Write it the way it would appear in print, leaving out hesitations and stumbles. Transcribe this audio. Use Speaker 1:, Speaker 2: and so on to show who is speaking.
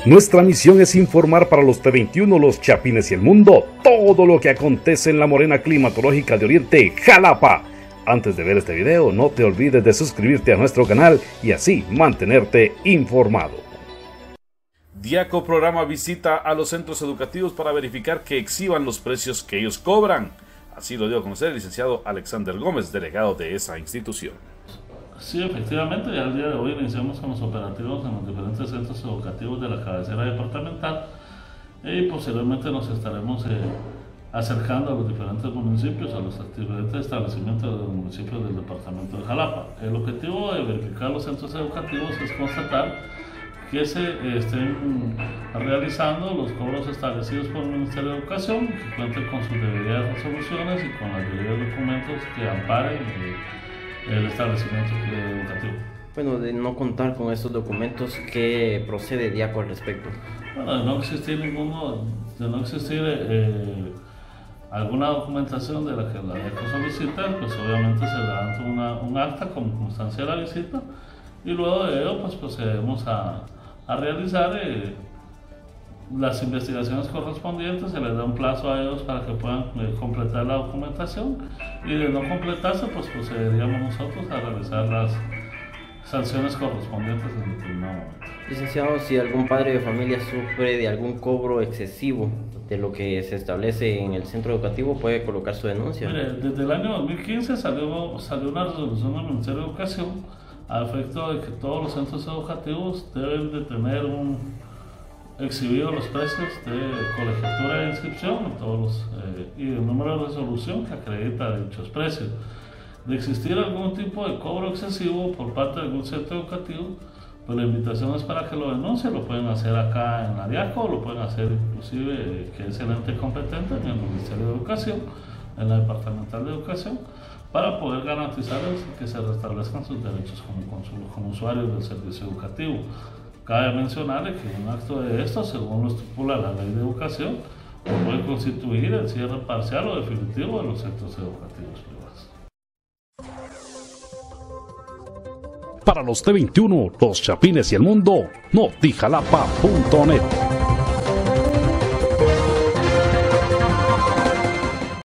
Speaker 1: Nuestra misión es informar para los T21, los Chapines y el mundo todo lo que acontece en la morena climatológica de Oriente, Jalapa. Antes de ver este video, no te olvides de suscribirte a nuestro canal y así mantenerte informado.
Speaker 2: Diaco programa visita a los centros educativos para verificar que exhiban los precios que ellos cobran. Así lo dio a conocer el licenciado Alexander Gómez, delegado de esa institución.
Speaker 3: Sí, efectivamente, ya el día de hoy iniciamos con los operativos en los diferentes centros educativos de la cabecera departamental y posteriormente nos estaremos acercando a los diferentes municipios, a los diferentes establecimientos de los municipios del departamento de Jalapa. El objetivo de verificar los centros educativos es constatar que se estén realizando los cobros establecidos por el Ministerio de Educación, que cuenten con sus debidas resoluciones y con los debidos documentos que amparen el establecimiento educativo.
Speaker 4: Bueno, de no contar con estos documentos, ¿qué procede Diaco al respecto?
Speaker 3: Bueno, de no existir alguna documentación de la que la Diaco solicita, pues obviamente se levanta un acta como constancia de la visita y luego de ello pues procedemos a realizar las investigaciones correspondientes. Se les da un plazo a ellos para que puedan completar la documentación y de no completarse pues procederíamos nosotros a realizar las sanciones correspondientes en determinado momento.
Speaker 4: Licenciado, si algún padre de familia sufre de algún cobro excesivo de lo que se establece en el centro educativo, ¿puede colocar su denuncia?
Speaker 3: Mire, desde el año 2015 salió una resolución del Ministerio de Educación a efecto de que todos los centros educativos deben de tener exhibido los precios de colegiatura e inscripción y el número de resolución que acredita dichos precios. De existir algún tipo de cobro excesivo por parte de algún centro educativo, pues la invitación es para que lo denuncien. Lo pueden hacer acá en la Diaco, o lo pueden hacer inclusive, que es el ente competente en el Ministerio de Educación, en la Departamental de Educación, para poder garantizar que se restablezcan sus derechos como usuarios del servicio educativo. Cabe mencionarle que un acto de esto, según lo estipula la Ley de Educación, puede constituir el cierre parcial o definitivo de los centros educativos privados.
Speaker 1: Para los T21, los Chapines y el mundo, notijalapa.net.